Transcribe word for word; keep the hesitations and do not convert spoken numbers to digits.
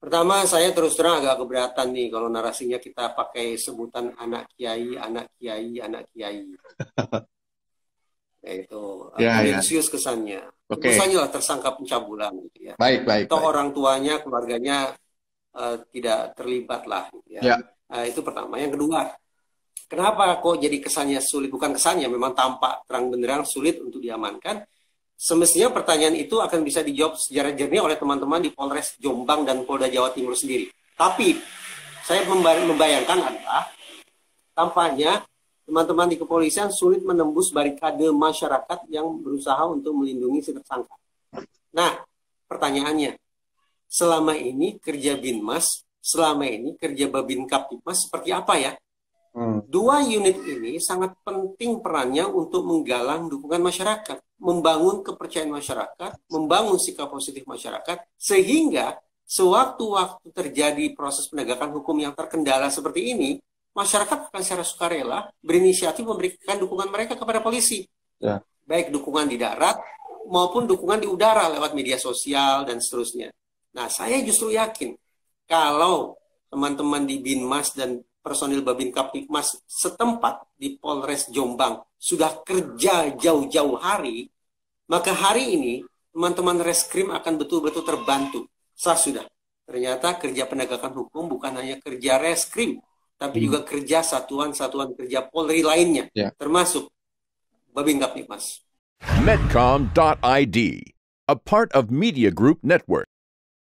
Pertama, saya terus terang agak keberatan nih kalau narasinya kita pakai sebutan anak kiai, anak kiai, anak kiai. Yaitu uh, Ya, ya. tendensius kesannya. Tentu Oke. saja lah tersangka pencabulan gitu ya. Baik, baik, Toh baik. orang tuanya, keluarganya uh, tidak terlibat lah gitu ya. Ya. Uh, itu pertama. Yang kedua, kenapa kok jadi kesannya sulit? Bukan kesannya, memang tampak terang benderang sulit untuk diamankan. Semestinya pertanyaan itu akan bisa dijawab secara jernih oleh teman-teman di Polres Jombang dan Polda Jawa Timur sendiri. Tapi saya membayangkan adalah tampaknya teman-teman di kepolisian sulit menembus barikade masyarakat yang berusaha untuk melindungi si tersangka. Nah, pertanyaannya, selama ini kerja Binmas, selama ini kerja Babin Kaptipmas seperti apa ya? Hmm. Dua unit ini sangat penting perannya untuk menggalang dukungan masyarakat, membangun kepercayaan masyarakat, membangun sikap positif masyarakat, sehingga sewaktu-waktu terjadi proses penegakan hukum yang terkendala seperti ini, masyarakat akan secara sukarela berinisiatif memberikan dukungan mereka kepada polisi. Ya. Baik dukungan di darat maupun dukungan di udara lewat media sosial dan seterusnya. Nah, saya justru yakin kalau teman-teman di Binmas dan personil Babin Kaptipmas setempat di Polres Jombang sudah kerja jauh-jauh hari, maka hari ini teman-teman reskrim akan betul-betul terbantu. Sah sudah. Ternyata kerja penegakan hukum bukan hanya kerja reskrim, tapi hmm. juga kerja satuan-satuan kerja Polri lainnya, ya. Termasuk Babin Kaptipmas. Medcom dot I D, a part of Media Group Network.